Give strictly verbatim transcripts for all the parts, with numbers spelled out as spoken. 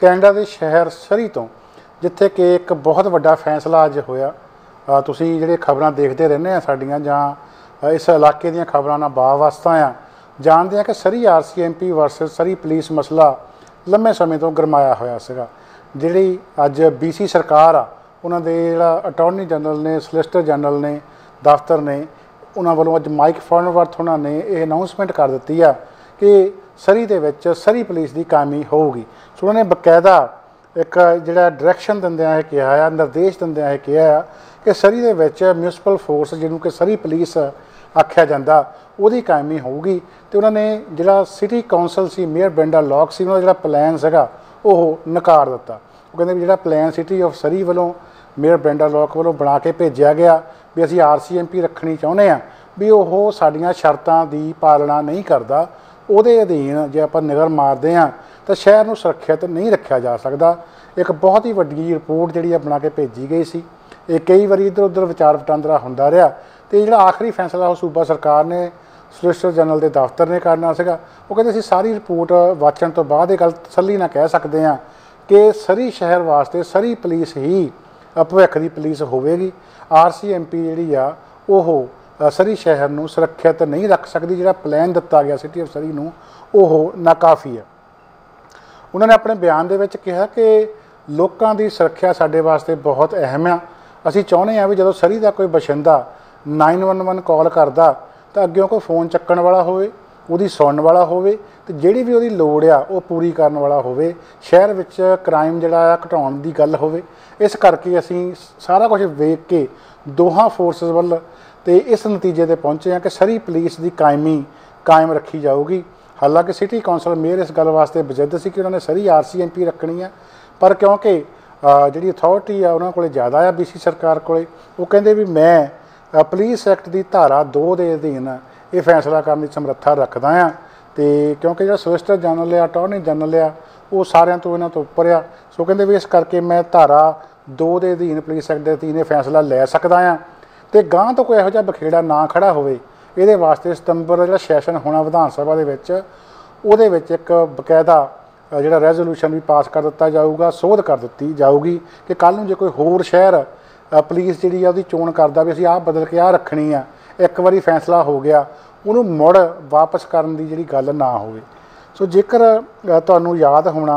Canada के शहर सरी तो जिथे कि एक बहुत वड्डा फैसला अज होया। तुसीं जिहड़े खबरां देखते रहने साडियां जां इस इलाके दीयां खबरां नाल वास्ता आ जानते हैं कि Surrey R C M P versus Surrey police मसला लंबे समय तो गरमाया होया सीगा। जिहड़ी अज बी सी सरकार आ उन्हां दे जिहड़ा अटॉर्नी जनरल ने सलिसिटर जनरल ने दफ्तर ने उन्हां वल्लों अज माइक फॉर्नवर्थ उन्हां ने यह अनाउंसमेंट कर दी है कि सरी दे विच सरी पुलिस की कायमी होगी। सो उन्होंने बकायदा एक जिहड़ा डायरैक्शन दिंदिआं यह कहा है, निर्देश दिंदिआं यह कहा है कि सरी दे विच म्यूनसिपल फोर्स जिन्हों कि सरी पुलिस आख्या जाता उहदी कायमी होगी। तो उन्होंने जिहड़ा सिटी कौंसल सी मेयर ब्रेंडा लॉक सी उन्होंने जिहड़ा प्लैन सीगा वो नकार दिता। वो कहते भी जिहड़ा प्लैन सिटी ऑफ सरी वालों मेयर ब्रेंडा लॉक वालों बना के भेजा गया भी असीं आर सी एम पी रखनी चाहुंदे आ भी वो साडियां शर्तां दी पालना नहीं करता, ਉਹਦੇ अधीन जे आप निगर मारते हैं तो शहर को सुरक्षित नहीं रखा जा सकता। एक बहुत ही वड्डी रिपोर्ट जी बना के भेजी गई सी। ये कई बार इधर उधर विचार वटांदरा होंदा रहा तो जो आखिरी फैसला वो सूबा सरकार ने सलिसिटर जनरल के दफ्तर ने करना सीगा। वो कहते असीं सारी रिपोर्ट वाचन तो बाद ये गल तसल्ली नाल कह सकते हैं कि सरी शहर वास्ते सरी पुलिस ही भविख की पुलिस होवेगी। आर सी एम पी जी आ वो सरी शहर को सुरक्षित नहीं रख सकती। जो प्लैन दिता गया सिटी ऑफ सरी नूं वो नाकाफ़ी है। उन्होंने अपने बयान दे विच कहा कि लोगों की सुरक्षा साडे वास्ते बहुत अहम आ। असीं चाहुंदे आ भी जदों सरी का कोई बशिंदा नाइन वन वन कॉल करता तो अग्गों कोई फोन चक्कण वाला होवे, उहदी सुणन वाला होवे ते जिहड़ी भी उहदी लोड़ आ वो पूरी करन वाला होवे, शहर विच क्राइम जिहड़ा घटाउण दी गल होवे। इस करके असीं सारा कुछ वेख के दोहां फोर्सिस वल तो इस नतीजे पर पहुँचे हैं कि सरी पुलिस की कायमी कायम रखी जाऊगी। हालांकि सिटी कौंसल मेयर इस गल वास्ते बजिद सी कि उन्होंने सरी आर सी एम पी रखनी है, पर क्योंकि जी अथॉरिटी है उन्होंने को ज़्यादा आ बी सी सरकार को, वो कहते भी मैं पुलिस एक्ट की धारा दो के अधीन ये फैसला करने की समर्था रखदा हाँ। तो क्योंकि जो सलिसिटर जनरल आ अटॉर्नी जनरल आ वो सारिਆਂ तो इन्हों तो उपर आ। सो कहते भी इस करके मैं धारा दो के अधीन पुलिस एक्ट के अधीन ये फैसला लै सकदा हाँ। तो गांह तो कोई इहो जिहा बखेड़ा ना खड़ा होवे ये वास्ते सितंबर का जो सैशन होना विधान सभा दे विच उहदे विच एक बकायदा जिहड़ा रेजोल्यूशन भी पास कर दिता जाऊगा, सोध कर दी जाऊगी कि कल नूं जे कोई होर शहर पुलिस जिहड़ी आ उहदी चोण करदा भी असीं आह बदल के आह रखनी आ, एक वारी फैसला हो गया उहनूं मुड़ वापस करन दी जिहड़ी गल ना होवे। सो जेकर तुहानूं याद होना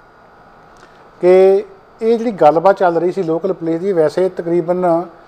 कि ये जिहड़ी गलबात चल रही सी लोकल पुलिस की वैसे तकरीबन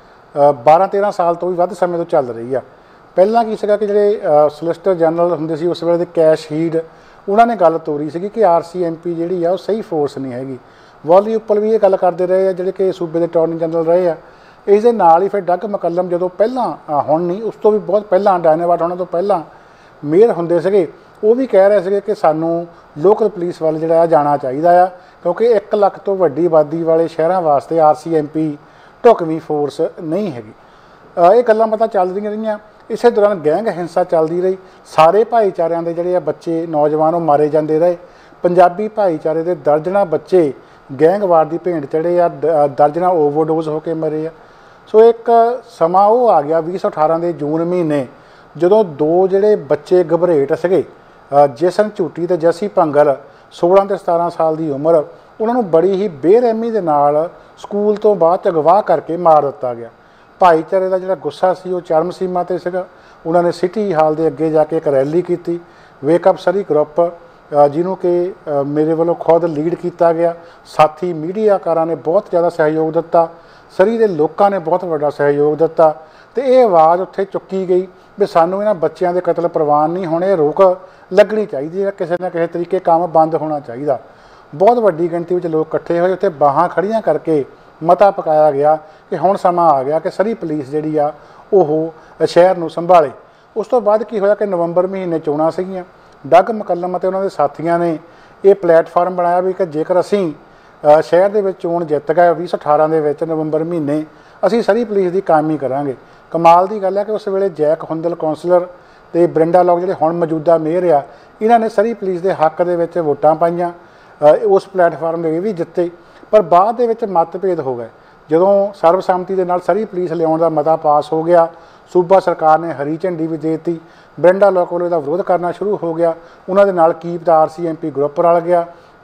बारह तेरह साल तो भी वध समय तो चल रही है। पहला की सीगा कि जिहड़े सलिसिटर जनरल हुंदे सी उस वेले दे कैश हीड उन्होंने गल तोरी सी कि आर सी एम पी जिहड़ी आ सही फोर्स नहीं हैगी। वॉली उप्पर भी ये गल करते रहे आ जिहड़े कि सूबे के अटॉर्नी जनरल रहे आ। इस दे नाल ही फिर डग मकलम जदों पहलां हुण नहीं उस तो भी बहुत पहलां डायनावाट होने तो पहलां मेयर हुंदे सीगे वो भी कह रहे थे कि सानू लोकल पुलिस वाल जिहड़ा जाना चाहिए आ क्योंकि एक लख तो वड्डी आबादी वाले शहरों वास्ते आर सी एम पी ढुकवीं फोर्स नहीं हैगी। ये गल्लां पता चल रही रही। इस दौरान गैंग हिंसा चलती रही, सारे भाईचारिਆਂ ਦੇ ਜਿਹੜੇ बच्चे नौजवान वो मारे जाते रहे। पंजाबी भाईचारे के दर्जना बच्चे गैंगवार की भेंट चढ़े आ, दर्जना ओवरडोज होकर मरे आ। सो एक समा वो आ गया भी सौ अठारह के जून महीने जो दो जोड़े बच्चे घबरेट सगे जसन झूटी तो जसी भंगल सोलह तो सतारह साल की उम्र उन्होंने बड़ी ही बेरहमी के नाल स्कूल तो बाद अगवा करके मार दिता गया। भाईचारे का जो गुस्सा सी वो चरम सीमा ते सीगा। उन्होंने सिटी हाल के अगे जाके एक रैली की वेकअप सरी ग्रुप जिन्हों कि मेरे वालों खुद लीड किया गया। साथी मीडियाकारां ने बहुत ज़्यादा सहयोग दिता, सरी के लोगों ने बहुत बड़ा सहयोग दिता। तो ये आवाज़ उत्थे चुकी गई भी सानू इन्हां बच्चों के कतल प्रवान नहीं होने, रोक लगनी चाहिए, किसी न किसी तरीके काम बंद होना चाहिए। बहुत वड्डी गिणती में लोग इकट्ठे होए, उत्थे बाहां खड़ियां करके मता पकाया गया कि हुण समा आ गया कि सरी पुलिस जिहड़ी आ ओह शहर नूं संभाले। उस तो बाद की होया कि नवंबर महीने चोणां सीगीआं। डग मकलम ते उन्हां दे साथियां ने यह प्लेटफार्म बनाया भी कि जेकर असीं शहर दे विच चोण जित गए भी सौ अठारह दे विच नवंबर महीने असीं सरी पुलिस की कायमी करांगे। कमाल की गल है कि उस वेले जैक हुंदल कौंसलर ते ब्रेंडा लॉक जिहड़े हुण मौजूदा मेयर आ इन्हां ने सरी पुलिस के हक दे विच वोटां पाईआं, उस प्लेटफार्म दे भी जिते। पर बाद दे विच मतभेद हो गए जदों सर्वसम्मति के नाल सरी पुलिस लियाउण दा मता पास हो गया। सूबा सरकार ने हरी झंडी भी दे दी, ब्रेंडा लॉक वालों का विरोध करना शुरू हो गया। उन्होंने नाल keep the R C M P group रल गया।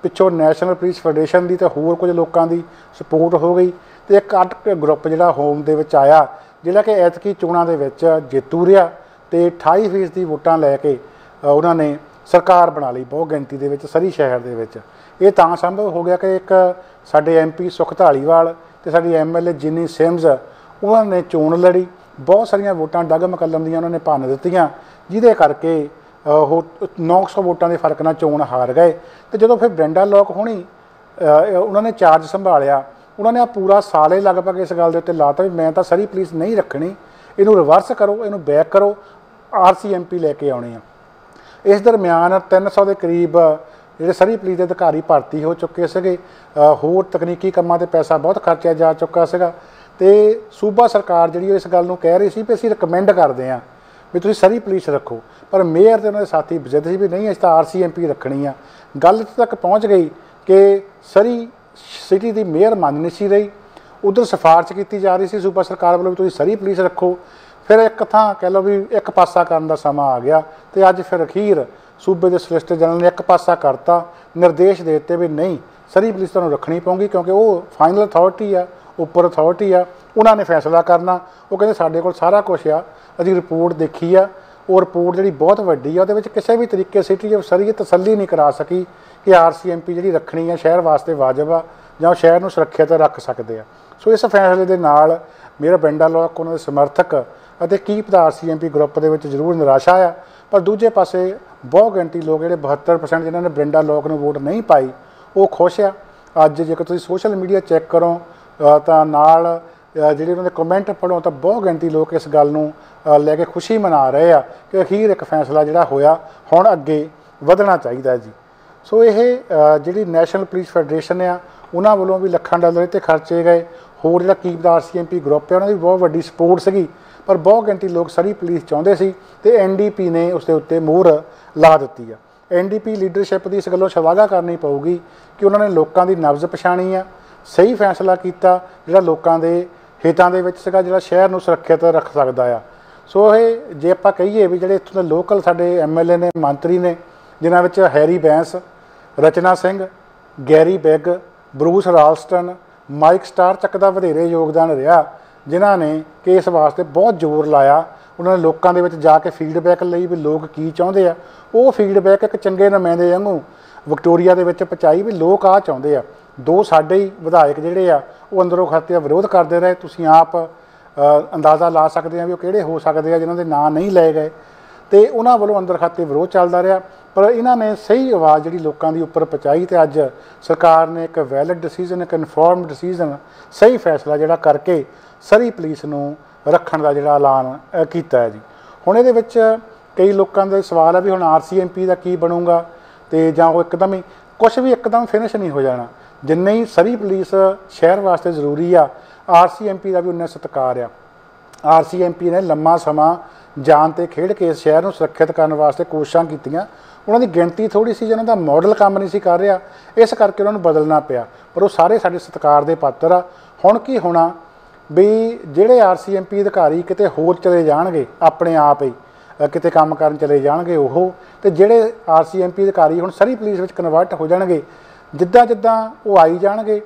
पिछों नैशनल पुलिस फैडरेशन की तो होर कुछ लोगों की सपोर्ट हो गई, तो एक अट ग्रुप जो होम के आया जिहड़ा कि ऐतकी चोणां दे विच जेतू रहा, तो अठाई फीसदी वोटां लैके उन्होंने सरकार बना ली बहुत गिणती दे विच सरी शहर दे विच। ये तां संभव हो गया कि एक साडे एम पी सुख धालीवाल ते साडी M L A Jinny Sims उन्होंने चोण लड़ी, बहुत सारिया वोटां डग मकलम दियां उन्होंने भन्न दित्तियां, जिहदे करके वो नौ सौ वोटां के फर्क नाल चोण हार गए। तो जो फिर ब्रेंडा लॉक होनी उन्होंने चार्ज संभालिया, उन्होंने आ पूरा साल ही लगभग इस गल के उत्ते लाता भी मैं तो सरी पुलिस नहीं रखनी, इनू रिवर्स करो, इनू बैक करो, आर सी एम पी लैके आने आ। इस दरम्यान तीन सौ के करीब जो सरी पुलिस के अधिकारी भर्ती हो चुके थे, होर तकनीकी कामां ते पैसा बहुत खर्चा जा चुका है। तो सूबा सरकार जी इस गल नूं कह रही सी भी असीं रिकमेंड करते हैं भी तुसीं सरी पुलिस रखो, पर मेयर ते उन्होंने साथी जिद सी भी नहीं असीं तां आर सी एम पी रखनी आ। गल तक पहुँच गई कि सरी सिटी की मेयर मन नहीं सी रही, उधर सिफारिश की जा रही सी सूबा सरकार वालों भी तुसीं सरी पुलिस रखो। फिर एक थां कह लो भी एक पासा करन दा समा आ गया, तो अज फिर अखीर सूबे के सलिसिटर जनरल ने एक पासा करता, निर्देश दे दिते भी नहीं सरी पुलिस तुहानूं रखनी पऊगी, क्योंकि वो फाइनल अथॉरिटी आ, उपर अथॉरिटी आ, उन्होंने फैसला करना। वो कहते साडे कोल सारा कुछ आ, असीं रिपोर्ट देखी आ, और रिपोर्ट जी बहुत वड्डी आ, उहदे विच किसी भी तरीके सिटी ऑफ सरी तसल्ली नहीं करा सकी कि आर सी एम पी जी रखनी है शहर वास्ते वाजिब आ जां शहर नूं सुरੱਖਿਅਤ रख सकते हैं। सो इस फैसले के नाल मेरा ब्रेंडा लॉक उन्होंने समर्थक ਅਤੇ ਕੀ ਪਤਾ R C M P group ਦੇ ਵਿੱਚ ਜ਼ਰੂਰ ਨਿਰਾਸ਼ਾ ਆ, पर दूजे पासे बहुत गिणती लोग ਜਿਹੜੇ बहत्तर परसेंट जिन्होंने ब्रेंडा लॉक ਨੂੰ वोट नहीं पाई वो खुश आ। अज जेकर तुसीं सोशल मीडिया चैक करो तो नाल ਜਿਹੜੇ उन्होंने कमेंट पढ़ो तो बहुत गिणती लोग इस गल ਨੂੰ ਲੈ के खुशी मना रहे आ कि अखीर एक फैसला ਜਿਹੜਾ होया हुण अगे ਵਧਣਾ ਚਾਹੀਦਾ जी। सो ये ਜਿਹੜੀ नैशनल पुलिस फैडरेशन आ उन्होंने वालों भी लखां डॉलर ते खर्चे गए, होर जिहड़ा keep R C M P group है उन्होंने भी बहुत वड्डी सपोर्ट सी, पर बहुत गिणती लोग सरी पुलिस चाहते सी ते एन डी पी ने उसके उत्ते मोहर ला दी है। एन डी पी लीडरशिप की इस गलों शलाघा करनी पऊगी कि उन्होंने लोगों की नब्ज़ पछाणी आ, सही फैसला किया जिहड़ा लोगों के हितां दे विच सीगा, जिहड़ा शहर नूं सुरੱਖਿਅਤ रख सकता है। सो ये जे आपां कहीए भी जिहड़े इत्थों दे लोकल साडे एम एल ए ने मंत्री ने जिन्हां विच Harry Bains, Rachna Singh, Garry Begg, Bruce Ralston, Mike Starr तक का वधेरे योगदान रहा, जिन्हां ने कि इस वास्ते बहुत जोर लाया। उन्होंने लोगों के विच जाके फीडबैक लई भी लोग की चाहुंदे आ, वो फीडबैक एक चंगे नुमाइंदे वांगू विक्टोरिया दे विच पहुंचाई भी लोग आ चाहुंदे आ। दो साडे ही विधायक जिहड़े आ वो अंदरों खाते विरोध करते रहे, तुसीं आप अंदाज़ा ला सकते हैं भी वो किहड़े हो सकते हैं जिन्हों के नाम नहीं लए गए, तो उन्होंने वालों अंदर खाते विरोध चलता रहा। पर इन्होंने सही आवाज़ जी लोगों की उपर पहुँचाई, तो अज सरकार ने एक वैलिड डिसीजन, एक इनफॉर्म डिसीजन, सही फैसला जोड़ा करके सरी पुलिस नूं रखण का जोड़ा ऐलान किया है जी। हुण इहदे विच कई लोगों के सवाल है भी हुण आर सी एम पी का की बनूगा, तो जां वो एकदम ही कुछ भी एकदम फिनिश नहीं हो जाना। जिन्ने ही सरी पुलिस शहर वास्ते जरूरी आ, आर सी एम पी का भी उन्ना सत्कार आ। आर सी एम पी ने लम्मा समा जान ते खेड के इस शहर को सुरੱਖਿਅਤ करने वास्ते कोशिशां कीतियां, उन्होंने गिणती थोड़ी सी जिन्हों का मॉडल काम नहीं सी कर रहा, इस करके उन्होंने बदलना पिया, पर वो सारे साडे सत्कार दे पात्र आ। हुण की होना भी जिहड़े आर सी एम पी अधिकारी किते होर चले जाणगे अपने आप ही किते काम करन चले जाणगे ओह, ते जिहड़े आर सी एम पी अधिकारी हुण सरी पुलिस विच कन्वर्ट हो जाणगे, जिद्दां जिद्दां वो आई जाणगे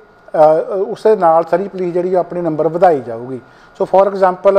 उस नाल सरी पुलिस जिहड़ी अपने नंबर वधाई जाऊगी। सो फॉर एग्जाम्पल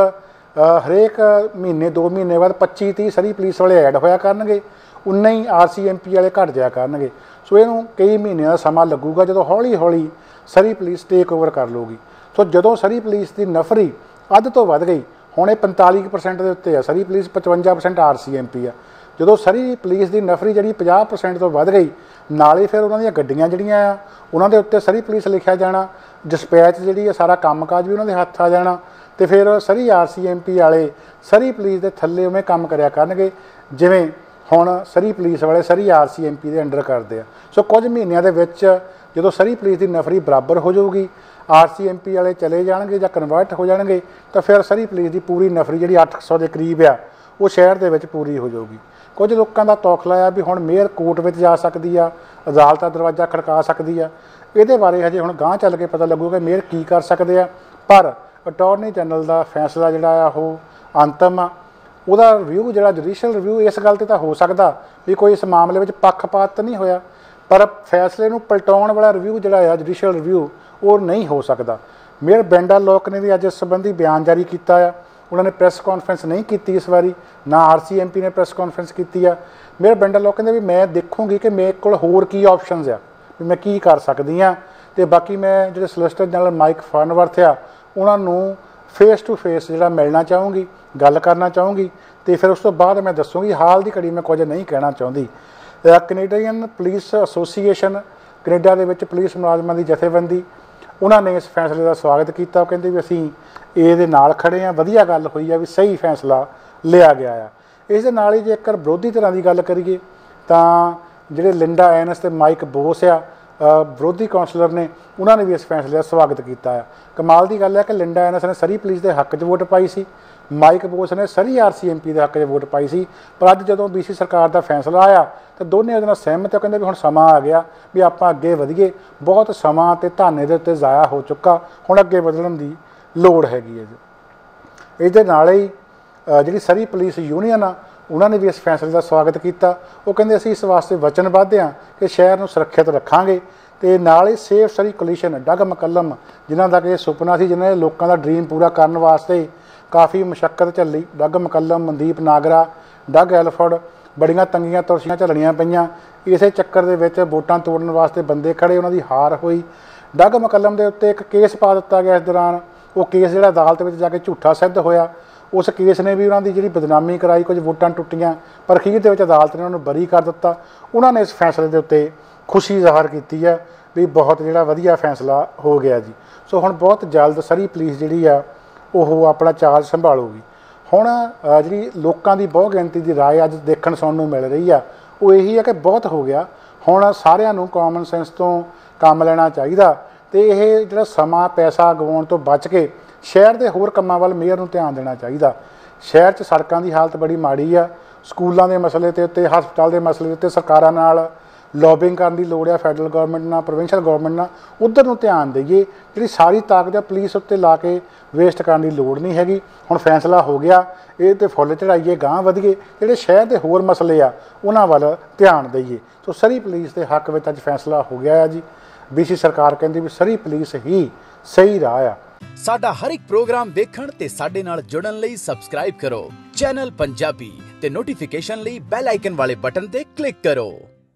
हरेक महीने दो महीने बाद पच्ची तीह सरी पुलिस वाले ऐड होया करनगे, उन्ना ही आर सी एम पी वाले घट जाया करनगे। सो इहनूं कई महीने का समा लगूगा जदों हौली हौली सरी पुलिस टेक ओवर कर लूगी। सो जदों सरी पुलिस की नफरी अध तो वध गई, हुण ये पैंताली परसेंट के उत्ते आ, सरी पुलिस पचवंजा percent R C M P आ। जदों सरी पुलिस की नफरी जी पचास परसेंट तो वध गई, नाले फिर उन्होंने गड्डियां जिहड़ियां आ उन्होंने उत्ते सरी पुलिस लिखा जाना, डिस्पैच जी सारा काम काज भी उन्होंने हत्थ आ जाना, तो फिर सरी आर सी एम पी वाले सरी पुलिस के थल्ले उवें काम करिया करनगे जिवें हुण सरी पुलिस वाले Surrey R C M P के अंडर करते हैं। सो कुछ महीनों के विच जदों सरी पुलिस की नफरी बराबर हो जाऊगी, आर सी एम पी वाले चले जाएंगे या कन्वर्ट हो जाएंगे, तो फिर सरी पुलिस की पूरी नफरी जी अठ सौ के करीब आ वो शहर के विच पूरी हो जाऊगी। कुछ लोगों का तौखला आ भी हुण मेयर कोर्ट में जा सकती आ, अदालत दरवाजा खड़का सकती आ, ये बारे हजे हुण गांह चल के पता लगूगा मेयर की कर सकते हैं। पर अटॉर्नी जनरल का फैसला जिहड़ा वो अंतिम आ, उहदा रिव्यू जिहड़ा जुडिशियल रिव्यू इस गल ते तां हो सकदा भी कोई इस मामले में पक्षपात तो नहीं होया, पर फैसले नूं पलटाउण वाला रिव्यू जिहड़ा आ जुडिशियल रिव्यू वो नहीं हो सकता। मेयर ब्रेंडा लॉक ने भी अज इस संबंधी बयान जारी किया है। उन्होंने प्रेस कॉन्फ्रेंस नहीं की इस बारी, ना आर सी एम पी ने प्रेस कॉन्फ्रेंस की है। मेयर ब्रेंडा लॉक कहते भी मैं देखूँगी कि मेरे को होर की ऑप्शनस आ भी मैं की कर सकती हाँ। तो बाकी मैं जो सोलिसिटर जनरल माइक फार्नवर्थ आ उन्होंने फेस टू फेस जो मिलना चाहूँगी, गल करना चाहूँगी, तो फिर उस तो बाद मैं दसूँगी। हाल की घड़ी मैं कुछ नहीं कहना चाहती। कनेडियन पुलिस एसोसीएशन कनेडा के विच पुलिस मुलाजमान की जथेबंदी उन्होंने इस फैसले का स्वागत किया। कहते भी असी ये नाल खड़े हैं, वधिया गल हुई है भी सही फैसला लिया गया है। इस दे नाल ही जेकर विरोधी तरह की गल करिए तो जिहड़े लिंडा एनस ते माइक बोस आ विरोधी कौंसलर ने उन्होंने भी इस फैसले का स्वागत किया है। कमाल की गल है कि लिंडा एनस ने सरी पुलिस के हक च वोट पाई सी, माइक बोस ने Surrey R C M P के हक च वोट पाई सी। पर अज जो बी सी सरकार का फैसला आया तो दोनों उहदे नाल सहमत है। कहते भी हुण समा आ गया भी आपां अगे वधीए, बहुत समा ते धाने दे उत्ते ज़ाया हो चुका, हुण अगे वधण की लोड़ हैगी है जी। इस दे नाल ही जिहड़ी सरी पुलिस यूनीयन आ उन्होंने भी इस फैसले का स्वागत किया। वो कहते असीं इस वास्ते वचनबद्ध हाँ कि शहर को सुरक्षित रखांगे तो नाल ही सेफ सरी कोलिशन डग मकलम जिन्हों का कि सुपना सी, जिन्होंने लोगों का ड्रीम पूरा करने वास्ते काफ़ी मुशक्कत झल्ली। डग मकलम, मनदीप नागरा, डग एलफर्ड बड़ियां तंगियां तुरसियां झलनियां पईयां। इस चक्कर दे विच वोटां तोड़न वास्ते बंदे खड़े, उन्हों की हार हुई। डग मकलम के उत्ते एक केस पा दिता गया इस दौरान। वो केस जिहड़ा अदालत में जाके झूठा सिद्ध होया। उस केस ने भी उन्होंने जी बदनामी कराई, कुछ वोटां टुटियां, पर अखीर दे विच अदालत ने उन्होंने बरी कर दिता। उन्होंने इस फैसले के उत्ते खुशी ज़ाहिर की है भी बहुत जिहड़ा वधिया फैसला हो गया जी। सो हुण बहुत जल्द सरी पुलिस जिहड़ी आ वो अपना चार्ज संभालूगी। हुण जिहड़ी लोकां दी बहु गिणती की राय अज देखण सुणन नूं मिल रही आ वो यही है कि बहुत हो गया, हुण सारिआं नूं कॉमन सेंस तो काम लेना चाहिदा ते इह जिहड़ा समा पैसा गवाउण तो बच के शहर के होर कम्मां वल मेयर नूं ध्यान देना चाहिदा। शहर च सड़कों की हालत बड़ी माड़ी आ, स्कूलों के मसले ते उत्ते हस्पताल के मसले ते सरकारां नाल लॉबिंग करने की लोड़ है, फैडरल गवर्नमेंट नाल प्रोविंशियल गवर्नमेंट नाल उधर नूं ध्यान दईए। जिहड़ी सारी ताकत पुलिस उत्ते ला के वेस्ट करने की लोड़ नहीं हैगी। हुण फैसला हो गया, ये तो फुल चढ़ाइए, गांह वधिए, जिहड़े शहर के होर मसले आ उन्हां वल ध्यान दईए। तो सरी पुलिस के हक में अज फैसला हो गया है जी। बी सी सरकार कहती भी सरी पुलिस ही सही राह आ। साडा हर एक प्रोग्राम देखण ते साडे नाल जुड़न लई सबसक्राइब करो चैनल पंजाबी ते नोटिफिकेशन लई बैल आइकन वाले बटन ते क्लिक करो।